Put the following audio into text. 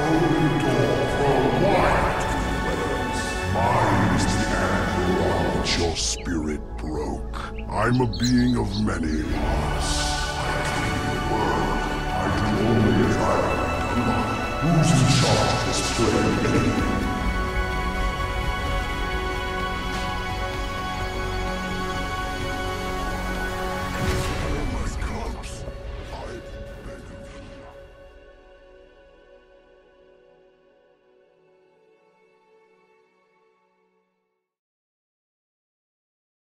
holy door for wide weapons. Mine is the anvil on which your spirit broke. I'm a being of many parts. I clean the world. I do only as I have done. Who's in charge of this play?